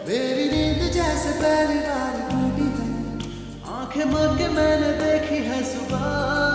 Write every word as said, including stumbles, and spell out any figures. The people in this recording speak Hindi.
मेरी नींद जैसे पहली बार टूटी है, आंखें मल के मैंने देखी है सुबह।